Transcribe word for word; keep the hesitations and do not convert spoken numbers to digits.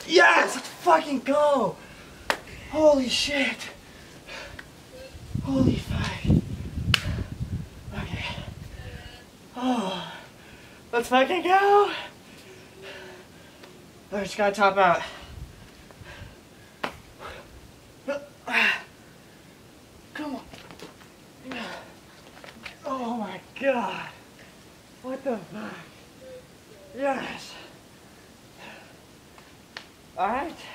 Yes! Let's fucking go! Holy shit! Holy fuck. Okay. Oh. Let's fucking go! I just gotta top out. Come on. Oh my god. What the fuck? Yes. Alright.